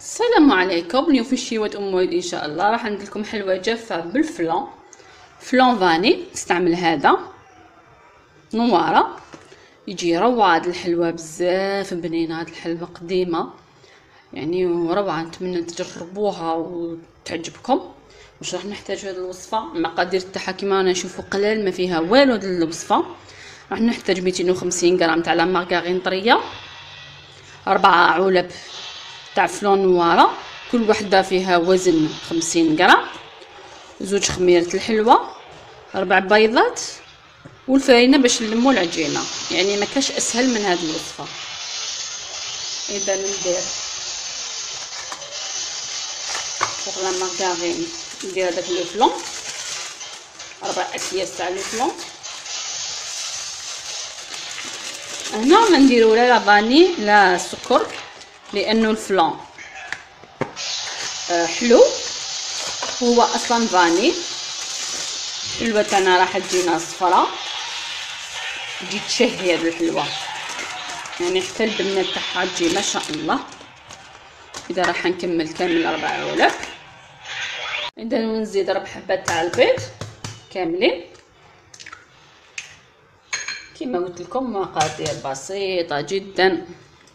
السلام عليكم. اليوم في شيوة ام وائل ان شاء الله راح ندير لكم حلوه جافه بالفلان فاني. نستعمل هذا نواره، يجي روعه. هاد الحلوه بزاف بنينه، هاد الحلوه قديمه يعني روعه، نتمنى تجربوها وتعجبكم. واش راح نحتاج هذه الوصفه؟ المقادير تاعها كيما رانا نشوفوا قلال، ما فيها والو. هذه الوصفه راح نحتاج 250 غرام تاع لا مارغرين طريه، 4 علب تاع فلان نواره كل وحده فيها وزن 50 غرام، 2 خميره الحلوه، 4 بيضات، والفرينه باش نلموا العجينه. يعني ما كاش اسهل من هذه الوصفه. اذا ندير فوق لا مارغرين، ندير هذاك لو فلان 4 اكياس تاع لو فلان. هنا ما نديرو لا فاني لا سكر، لانه الفلان حلو، هو اصلا فاني. الحلوه تاعنا راح تجينا صفراء، تجي تشهي هذه الحلوه، يعني حتى البنه تاعها تجي ما شاء الله. اذا راح نكمل كامل 4 علب. اذا نزيد 4 حبات تاع البيض كاملين. كما قلت لكم مقادير بسيطه جدا.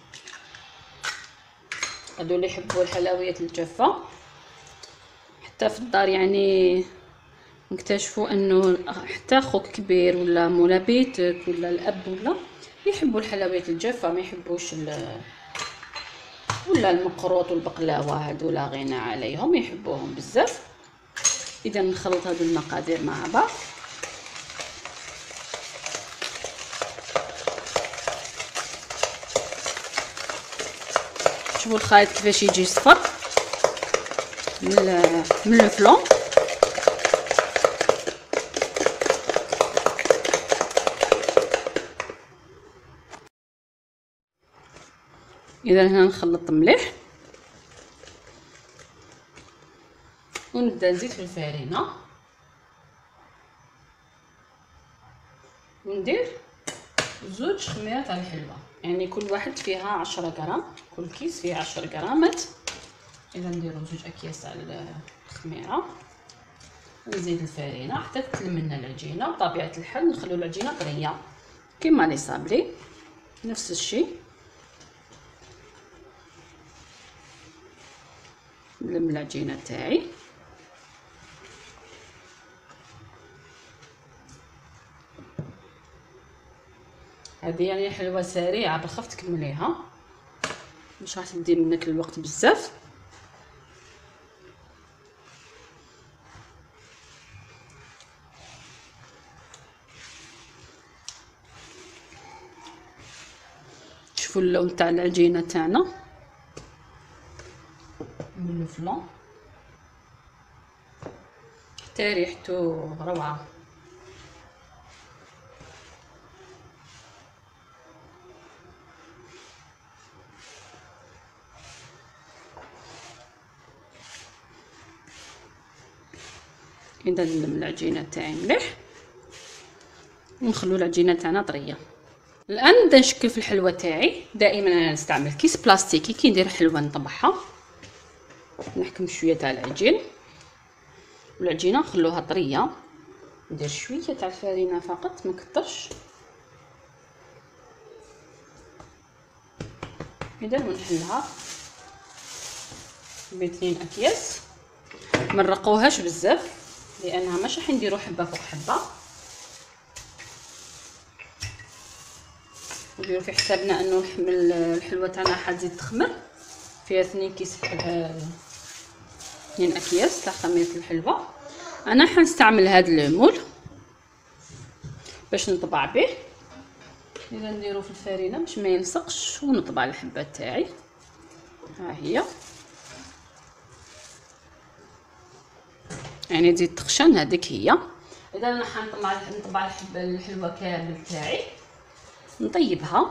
هادو اللي يحبوا الحلويات الجافه حتى في الدار، يعني نكتشفوا انه حتى خوك كبير ولا مولا بيتك ولا الاب ولا يحبوا الحلويات الجافه، ما يحبوش ولا المقروط والبقلاوه، هادو لا غنى عليهم، يحبوهم بزاف. اذا نخلط هادو المقادير مع بعض. شوفوا الخليط كيفاش يجي صفر من الفلون. اذا هنا نخلط مليح ونبدا نزيد في الفرينه وندير 2 خميرات تاع الحلوه، يعني كل واحد فيها 10 غرام، كل كيس فيه 10 غرامات. اذا نديرو 2 اكياس تاع الخميره ونزيد الفرينه حتى تلم لنا العجينه. بطبيعه الحال نخلو العجينه طريه كيما لي صابلي، نفس الشيء. نلم العجينه تاعي هذه، يعني حلوه سريعه بالخف تكمليها، مش راح تدي منك الوقت بزاف. شوفوا اللون تاع العجينه تاعنا من الفلان حتى ريحته روعه. اذا نلم العجينه تاعي مليح ونخلو العجينه تاعنا طريه. الان نبدا نشكل في الحلوه تاعي. دائما انا نستعمل كيس بلاستيكي كي ندير حلوه نطبعها، نحكم شويه تاع العجين والعجينه نخلوها طريه. ندير شويه تاع الفرينه فقط، ما كترش. اذا ونحلها ب2 اكياس، ما نرقوهاش بزاف لانها مش راح نديرو حبه فوق حبه. نديرو في حسابنا انه الحلوه تاعنا حتزيد تخمر. فيها 2 كيس 2 اكياس تاع خميره الحلوه. انا حنستعمل هذا المول باش نطبع به. اذا نديرو في الفرينه باش ما يلصقش ونطبع الحبات تاعي. ها هي، يعني تزيد تخشن، هذيك هي. اذا انا حنطبع الحلوه كامل تاعي، نطيبها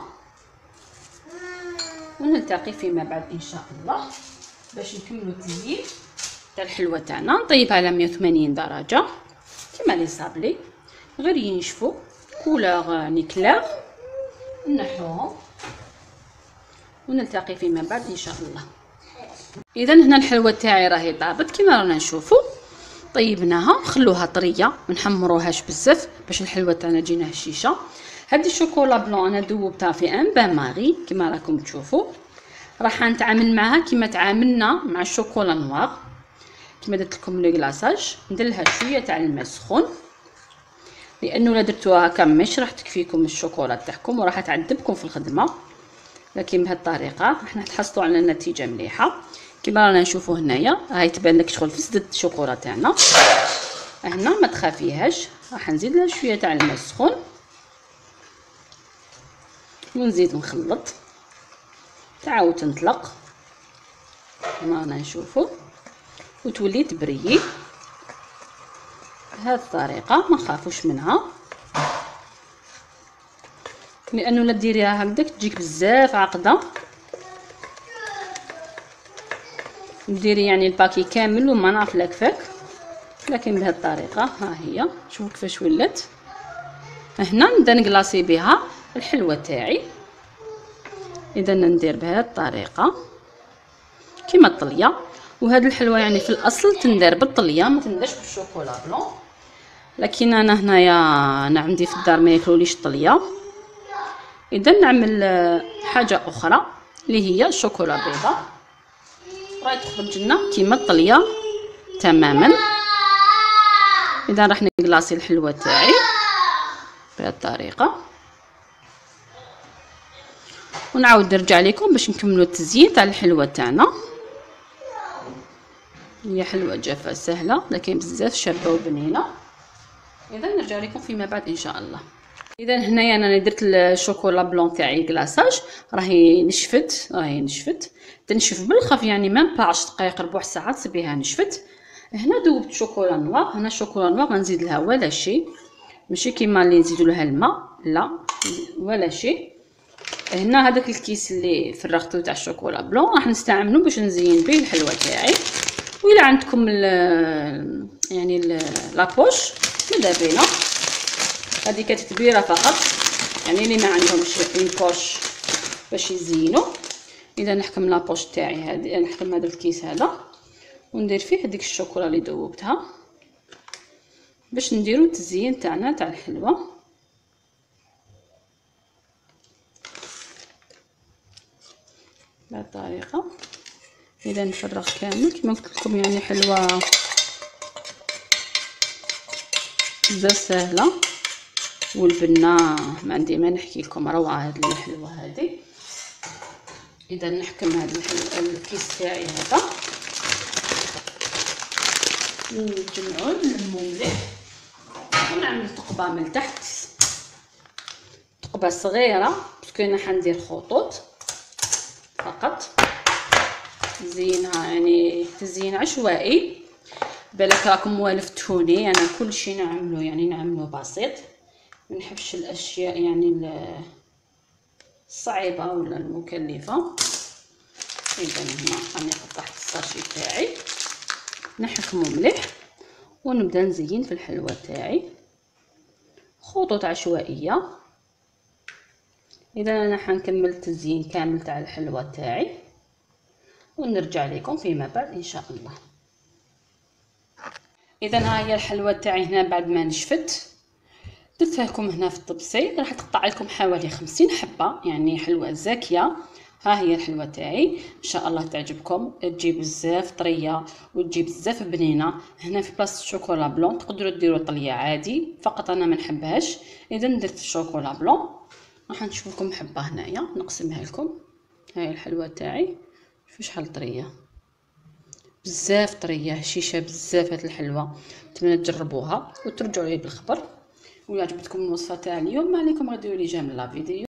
ونلتقي فيما بعد ان شاء الله باش نكملوا التزيين تاع الحلوه تاعنا. نطيبها على 180 درجه كما لي صابلي، غير ينشفوا كولور يعني كلاغ. نحوهم ونلتقي فيما بعد ان شاء الله. اذا هنا الحلوه تاعي راهي طابت كيما رانا نشوفوا. طيبناها، خلوها طريه، ما نحمروهاش بزاف باش الحلوه تاعنا تجينا هشيشه. هذه الشوكولا بلون انا ذوبتها في ان بان ماري كيما راكم تشوفوا. راح نتعامل معها كيما تعاملنا مع الشوكولا نوار. كيما درت لكم لو كلاصاج، ندير لها شويه تاع الماء سخون، لانه لا درتوها هكا مش راح تكفيكم الشوكولا تاعكم وراح تعذبكم في الخدمه. لكن بهذه الطريقه راح تحصلوا على نتيجه مليحه كيما رانا نشوفوا هنايا. هاي تبان لك شغل فسدت الشوكولا تاعنا. هنا ما تخافيهاش، راح نزيد لها شويه تاع الماء السخون ونزيد نخلط، تعاود تنطلق كما رانا نشوفوا وتولي تبريي بهذه الطريقه. ما نخافوش منها، لانه لا ديريها هكذاك تجيك بزاف عقده. ديري يعني الباكي كامل وما نعرف لا كفاك. لكن بهذه الطريقه ها هي، شوفوا كيفاش ولات. هنا نبدا نكلاصي بها الحلوه تاعي. اذا ندير بهذه الطريقه كيما الطليه. وهذه الحلوه يعني في الاصل تندار بالطليه، ما تندارش بالشوكولا بلون. لكن انا هنايا انا عندي في الدار ما ياكلوليش الطليه. اذا نعمل حاجه اخرى اللي هي الشوكولا بيضاء، راهي تخرج لنا كيما الطليه تماما. اذا راح نكلاصي الحلوه تاعي بهذه الطريقه ونعاود نرجع لكم باش نكملوا التزيين تاع الحلوه تاعنا. هي حلوه جافه سهله لكن بزاف شابه وبنينه. اذا نرجع لكم فيما بعد ان شاء الله. اذا هنايا انا درت الشوكولا بلون تاعي كلاصاج، راهي نشفت تنشف بالخف يعني ما با 10 دقائق ربع ساعه تصبيها نشفت. هنا ذوبت شوكولا نوار. هنا الشوكولا نوار ما نزيد لها ولا شيء، ماشي كيما اللي نزيدوا لها الماء، لا ولا شيء. هنا هذاك الكيس اللي فرغته تاع الشوكولا بلون راح نستعملو باش نزين به الحلوه تاعي. وإلا عندكم يعني لابوش ماذا بينا، هذه كتتبيره فقط يعني اللي ما عندهمش بوش باش يزينوا. اذا نحكم لابوش تاعي هذه، نحكم هذا الكيس هذا وندير فيه هذيك الشوكولا اللي ذوبتها باش نديرو التزيين تاعنا تاع الحلوه. بهذه الطريقه. اذا نفرغ كامل كما قلت لكم يعني حلوه بزاف سهله، والبنه ما عندي ما نحكي لكم، روعه هذه الحلوه هذه. اذا نحكم هذا الكيس تاعي هذا نجمعو نلمو مليح ونعمل ثقبه من تحت، ثقبه صغيره باسكو انا حندير خطوط فقط. زينها يعني تزيين عشوائي، بالك راكم والفتوني. انا كل شيء نعملو يعني نعملو بسيط، ما نحبش الاشياء يعني الصعيبه ولا المكلفه. اذا هنا راني قطعت الساشي تاعي، نحكمو مليح ونبدا نزين في الحلوه تاعي خطوط عشوائيه. اذا انا حنكمل التزيين كامل تاع الحلوه تاعي ونرجع لكم فيما بعد ان شاء الله. اذا ها هي الحلوه تاعي هنا بعد ما نشفت، درتها لكم هنا في الطبسي. راح تقطع لكم حوالي 50 حبه يعني حلوه زاكيه. ها هي الحلوه تاعي ان شاء الله تعجبكم، تجي بزاف طريه وتجي بزاف بنينه. هنا في بلاصه الشوكولا بلون تقدروا ديروا طليه عادي، فقط انا ما نحبهاش. اذا درت الشوكولا بلون. راح نشوف لكم حبه هنايا نقسمها لكم. هاي الحلوه تاعي شوفوا شحال طريه، بزاف طريه هشيشه بزاف. هاد الحلوه نتمنى تجربوها وترجعوا لي بالخبر. ولا عجبتكم الوصفه تاع اليوم ما عليكم غير ديروا لي جيم لا فيديو.